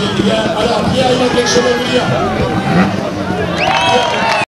Alors, Pierre, il a quelque chose à vous dire.